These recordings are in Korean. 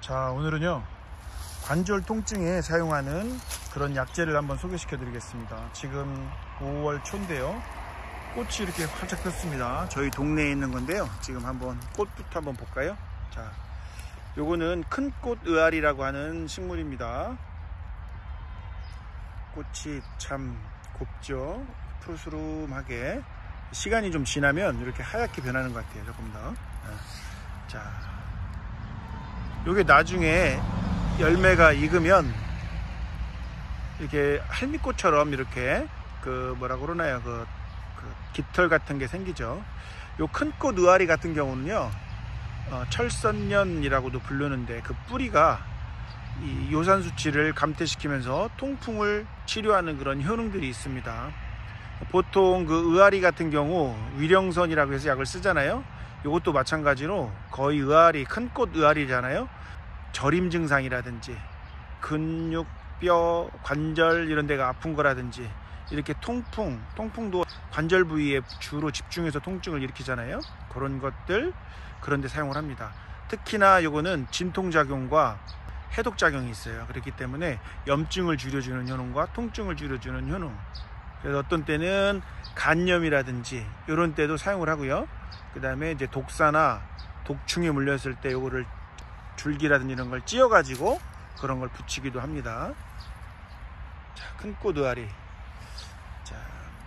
자, 오늘은요 관절 통증에 사용하는 그런 약재를 한번 소개시켜 드리겠습니다. 지금 5월 초인데요, 꽃이 이렇게 활짝 폈습니다. 저희 동네에 있는 건데요, 지금 한번 꽃부터 한번 볼까요? 자, 요거는 큰 꽃 의아리라고 하는 식물입니다. 꽃이 참 곱죠. 푸르스름하게 시간이 좀 지나면 이렇게 하얗게 변하는 것 같아요. 조금 더. 자, 요게 나중에 열매가 익으면 이렇게 할미꽃처럼 이렇게 그 뭐라 그러나요, 그 깃털 같은 게 생기죠. 요 큰 꽃 의아리 같은 경우는요, 철선년이라고도 부르는데 그 뿌리가 이 요산 수치를 감퇴시키면서 통풍을 치료하는 그런 효능들이 있습니다. 보통 그 의아리 같은 경우 위령선이라고 해서 약을 쓰잖아요. 이것도 마찬가지로 거의 의아리, 큰 꽃 의아리잖아요. 저림 증상이라든지 근육, 뼈, 관절 이런 데가 아픈 거라든지 이렇게 통풍도 관절 부위에 주로 집중해서 통증을 일으키잖아요. 그런 것들, 그런 데 사용을 합니다. 특히나 이거는 진통작용과 해독작용이 있어요. 그렇기 때문에 염증을 줄여주는 효능과 통증을 줄여주는 효능, 그래서 어떤 때는 간염이라든지 이런 때도 사용을 하고요. 그 다음에 이제 독사나 독충에 물렸을 때 요거를 줄기라든지 이런 걸 찧어 가지고 그런 걸 붙이기도 합니다. 자, 큰 꽃 의아리. 자,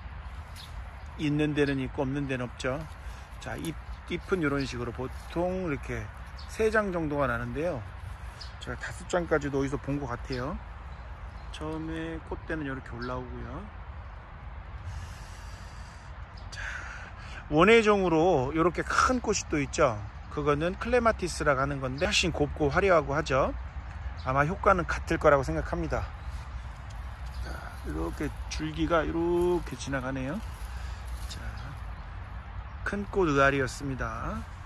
있는 데는 있고 없는 데는 없죠. 자, 잎은 이런 식으로 보통 이렇게 3장 정도가 나는데요, 제가 5장까지도 어디서 본 것 같아요. 처음에 꽃대는 이렇게 올라오고요. 자, 원예종으로 이렇게 큰 꽃이 또 있죠. 그거는 클레마티스라고 하는 건데 훨씬 곱고 화려하고 하죠. 아마 효과는 같을 거라고 생각합니다. 자, 이렇게 줄기가 이렇게 지나가네요. 자, 큰 꽃 의아리였습니다.